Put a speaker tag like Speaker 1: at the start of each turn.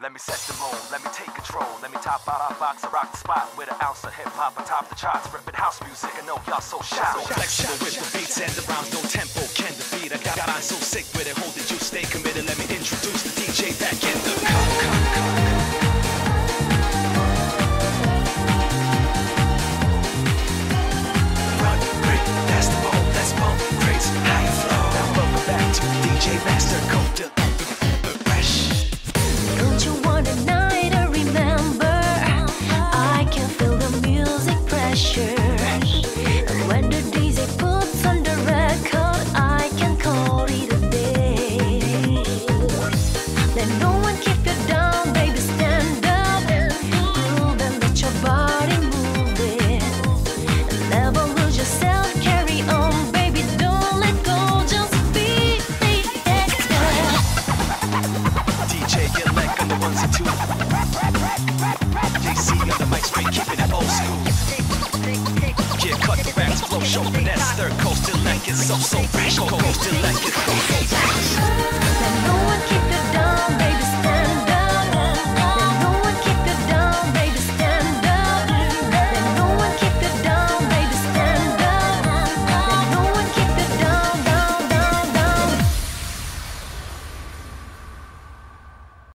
Speaker 1: Let me set the mood, let me take control. Let me top out our box and rock the spot with an ounce of hip-hop atop the charts. Ripping house music, I know y'all so shy. So flexible with the beats and the rhymes, no tempo can defeat. I got I'm so sick with it, hold it, you stay committed. Let me introduce the DJ back in the run, break, that's the ball, let's bump, craze, high flow. Now welcome back to DJ Master Code.
Speaker 2: Don't you want a night to remember? I can feel the music pressure. And when the DJ puts on the record, I can call it a day. Let no one keep you down, baby, stand up. Groove and let your body move it. And never lose yourself, carry on, baby, don't let go, just be active.
Speaker 1: DJ, get like on the ones and twos. JC on the mic, straight keeping it old school. Yeah, cut the racks, flow, show finesse. Third coast till like it's so fresh. Coast till like it's so fresh.